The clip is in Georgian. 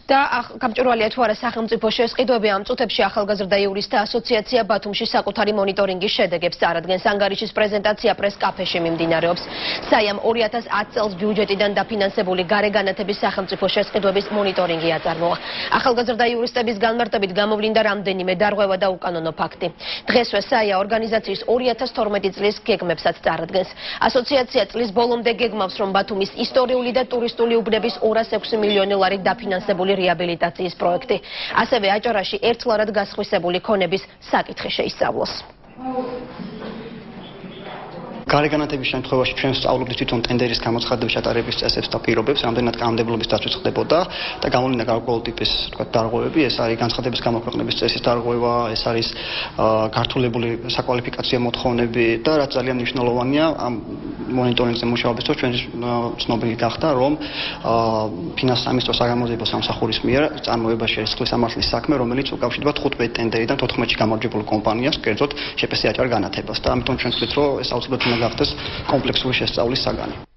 და გამჭვირვალეა თუ არა სახელმწიფო შესყიდვები ამ წუთებში ახალგაზრდა იურისტთა ასოციაცია ბათუმში საკუთარი მონიტორინგის შედეგებს წარადგენს. ანგარიშის პრეზენტაცია პრეს-კაფეში მიმდინარეობს. საიამ 2010 წელს ბიუჯეტიდან დაფინანსებული გარეგანათების სახელმწიფო შესყიდვების მონიტორინგი აწარმოა. ახალგაზრდა იურისტების განმარტებით გამოვლინდა რამდენიმე დარღვევა და უკანონო ფაქტი. დღესვე საია ორგანიზაციის 2012 წლის გეგმებსაც წარადგენს. ასოციაცია წლის ბოლომდე გეგმავს, რომ ბათუმის ისტორიული და ტურისტული უბნების 206 მილიონი ლარით დაფინანსებული რეაბილიტაციის პროექტი. ასევე აჭარაში ერთლარად გასხვისებული ქონების საკითხი შეისწავლოს. გარეგანათების შემთხვევაში ჩვენ სწავლობთ თვითონ ტენდერის გამოცხადების ჩატარების წესებს და პირობებს, რამდენად კანონმდებლობის დაცვით ხდებოდა და გამოვლინდა გარკვეული ტიპის, თქვა, დარღვევები. ეს არის განცხადების გამოქვეყნების წესის დარღვევა, ეს არის გართულებული საკვალიფიკაციო მოთხოვნები და რაც ძალიან მნიშვნელოვანია ამ მონიტორინგზე მუშაობის დროს ჩვენ ცნობილი გახდა, რომ ფინანსთა სამინისტროს საგამოძიებო სამსახურის მიერ წარმოებაში ერთხლის სამართლის საქმე, რომელიც უკავშირდება 15 ტენდერიდან 14-ში გამარჯვებულ კომპანიას, კერძოდ შპს აჭარ განათებას და ამიტომ ჩვენ ვთქვით, რომ ეს აუცილებლად უნდა გახდეს კომპლექსური შესწავლის საგანი.